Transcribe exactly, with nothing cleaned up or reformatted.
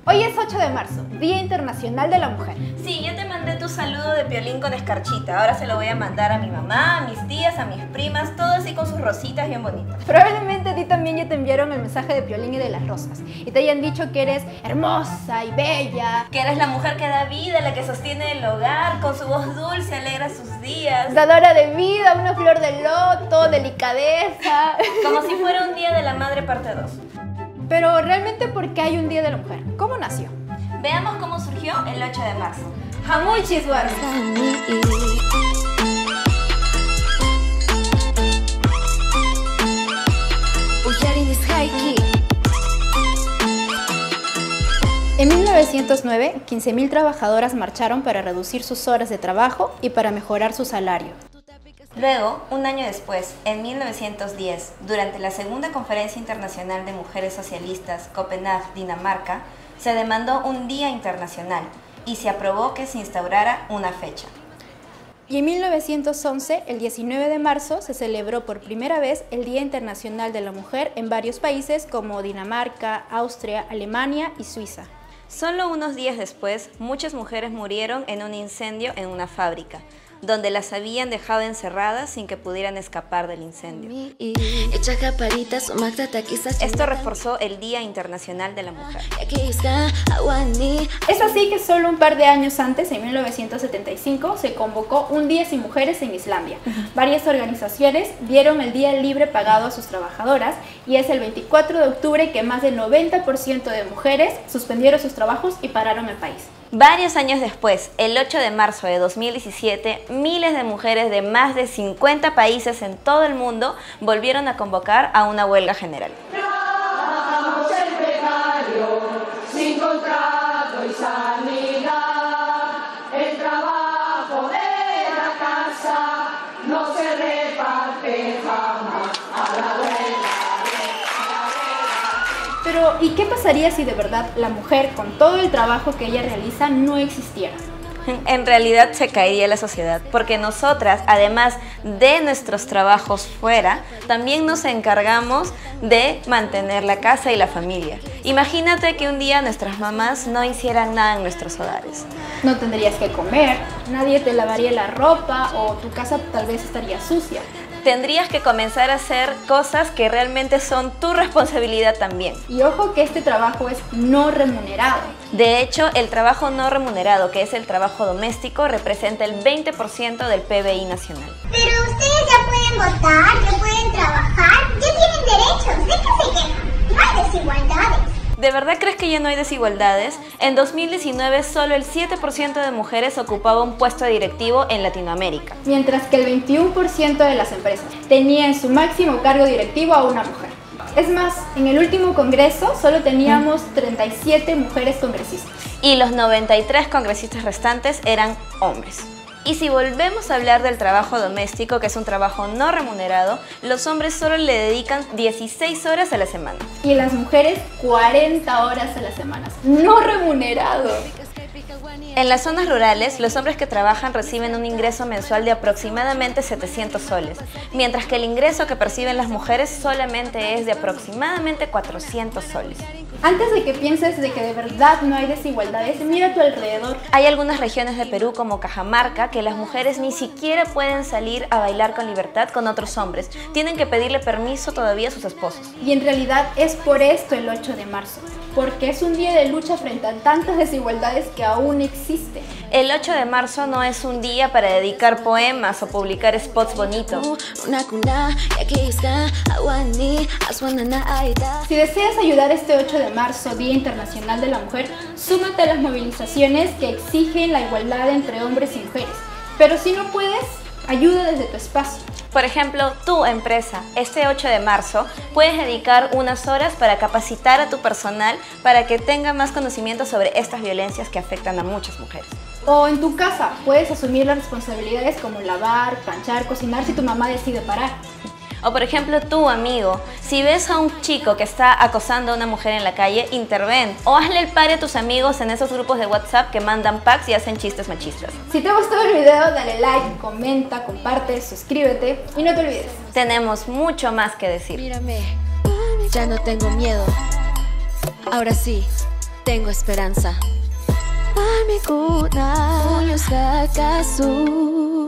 Hoy es ocho de marzo, Día Internacional de la Mujer. Sí, yo te mandé tu saludo de piolín con escarchita. Ahora se lo voy a mandar a mi mamá, a mis tías, a mis primas, todo así con sus rositas bien bonitas. Probablemente a ti también ya te enviaron el mensaje de piolín y de las rosas y te hayan dicho que eres hermosa y bella, que eres la mujer que da vida, la que sostiene el hogar, con su voz dulce alegra sus días, dadora de vida, una flor de loto, delicadeza. Como si fuera un día de la madre parte dos. Pero realmente, ¿por qué hay un Día de la Mujer? ¿Cómo nació? Veamos cómo surgió el ocho de marzo. Hamuy Chiswar. En mil novecientos nueve, quince mil trabajadoras marcharon para reducir sus horas de trabajo y para mejorar su salario. Luego, un año después, en mil novecientos diez, durante la Segunda Conferencia Internacional de Mujeres Socialistas, Copenhague, Dinamarca, se demandó un día internacional y se aprobó que se instaurara una fecha. Y en mil novecientos once, el diecinueve de marzo, se celebró por primera vez el Día Internacional de la Mujer en varios países como Dinamarca, Austria, Alemania y Suiza. Solo unos días después, muchas mujeres murieron en un incendio en una fábrica, donde las habían dejado encerradas sin que pudieran escapar del incendio. Esto reforzó el Día Internacional de la Mujer. Es así que solo un par de años antes, en mil novecientos setenta y cinco, se convocó un Día sin Mujeres en Islandia. Varias organizaciones dieron el día libre pagado a sus trabajadoras y es el veinticuatro de octubre que más del noventa por ciento de mujeres suspendieron sus trabajos y pararon el país. Varios años después, el ocho de marzo de dos mil diecisiete, miles de mujeres de más de cincuenta países en todo el mundo volvieron a convocar a una huelga general. Trabajamos en precario, sin contrato y sanidad. El trabajo de la casa no se reparte jamás a la huelga. Pero, ¿y qué pasaría si de verdad la mujer, con todo el trabajo que ella realiza, no existiera? En realidad se caería la sociedad, porque nosotras, además de nuestros trabajos fuera, también nos encargamos de mantener la casa y la familia. Imagínate que un día nuestras mamás no hicieran nada en nuestros hogares. No tendrías que comer, nadie te lavaría la ropa o tu casa tal vez estaría sucia. Tendrías que comenzar a hacer cosas que realmente son tu responsabilidad también. Y ojo que este trabajo es no remunerado. De hecho, el trabajo no remunerado, que es el trabajo doméstico, representa el veinte por ciento del P B I nacional. Pero ustedes ya pueden votar, ya pueden trabajar, ya tienen derechos, ¿de qué se quejan? No hay desigualdades. ¿De verdad crees que ya no hay desigualdades? En dos mil diecinueve, solo el siete por ciento de mujeres ocupaba un puesto directivo en Latinoamérica. Mientras que el veintiuno por ciento de las empresas tenía en su máximo cargo directivo a una mujer. Es más, en el último congreso solo teníamos treinta y siete mujeres congresistas. Y los noventa y tres congresistas restantes eran hombres. Y si volvemos a hablar del trabajo doméstico, que es un trabajo no remunerado, los hombres solo le dedican dieciséis horas a la semana. Y las mujeres cuarenta horas a la semana, no remunerado. En las zonas rurales, los hombres que trabajan reciben un ingreso mensual de aproximadamente setecientos soles, mientras que el ingreso que perciben las mujeres solamente es de aproximadamente cuatrocientos soles. Antes de que pienses de que de verdad no hay desigualdades, mira a tu alrededor. Hay algunas regiones de Perú como Cajamarca que las mujeres ni siquiera pueden salir a bailar con libertad con otros hombres. Tienen que pedirle permiso todavía a sus esposos. Y en realidad es por esto el ocho de marzo, porque es un día de lucha frente a tantas desigualdades que aún existen. El ocho de marzo no es un día para dedicar poemas o publicar spots bonitos. Si deseas ayudar este ocho de marzo, Día Internacional de la Mujer, súmate a las movilizaciones que exigen la igualdad entre hombres y mujeres. Pero si no puedes, ayuda desde tu espacio. Por ejemplo, tu empresa, este ocho de marzo, puedes dedicar unas horas para capacitar a tu personal para que tenga más conocimiento sobre estas violencias que afectan a muchas mujeres. O en tu casa, puedes asumir las responsabilidades como lavar, planchar, cocinar si tu mamá decide parar. O por ejemplo, tú, amigo, si ves a un chico que está acosando a una mujer en la calle, interven. O hazle el pare a tus amigos en esos grupos de WhatsApp que mandan packs y hacen chistes machistas. Si te gustó el video, dale like, comenta, comparte, suscríbete y no te olvides. Tenemos mucho más que decir. Mírame, ya no tengo miedo. Ahora sí, tengo esperanza. Armikuna, Unyos Kakasu.